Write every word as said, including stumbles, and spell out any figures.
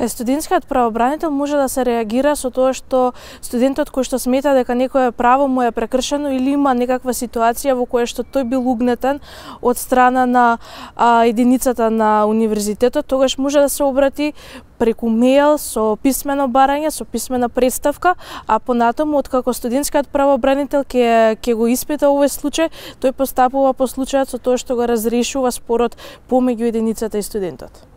Кај студентскиот правобранител може да се реагира со тоа што студентот кој што смета дека некое право му е прекршено или има некаква ситуација во која што тој бил угнетен од страна на а, единицата на универзитетот, тогаш може да се обрати преку мејл со писмено барање, со писмена представка, а понатаму откако студентскиот правобранител ќе ќе го испита овој случај, тој постапува по случајот со тоа што го разрешува спорот помеѓу единицата и студентот.